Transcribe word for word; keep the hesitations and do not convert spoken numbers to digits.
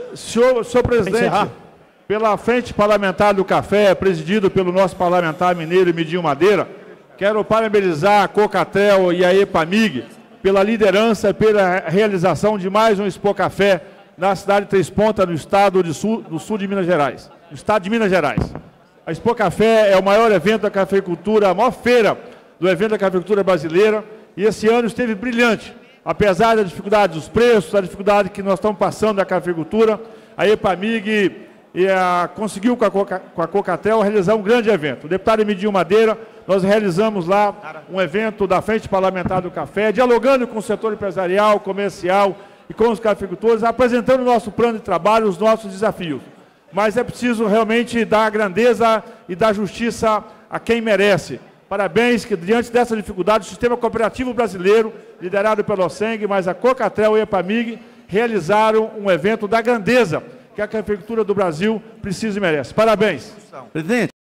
senhor, senhor presidente, pela Frente Parlamentar do Café, presidido pelo nosso parlamentar mineiro Emidinho Madeira, quero parabenizar a Cocatel e a EPAMIG pela liderança, pela realização de mais um Expo Café na cidade de Três Pontas, no estado de sul, do sul de Minas Gerais, no estado de Minas Gerais. A Expo Café é o maior evento da cafeicultura, a maior feira do evento da cafeicultura brasileira, e esse ano esteve brilhante. Apesar da dificuldade dos preços, da dificuldade que nós estamos passando da cafeicultura, a EPAMIG e a, conseguiu com a, Coca, com a Cocatel realizar um grande evento. O deputado Emidinho Madeira, nós realizamos lá um evento da Frente Parlamentar do Café, dialogando com o setor empresarial, comercial e com os cafeicultores, apresentando o nosso plano de trabalho, os nossos desafios. Mas é preciso realmente dar a grandeza e dar justiça a quem merece. Parabéns que, diante dessa dificuldade, o sistema cooperativo brasileiro, liderado pelo OSENG, mas a Cocatel e a EPAMIG, realizaram um evento da grandeza que a cafeicultura do Brasil precisa e merece. Parabéns. Presidente.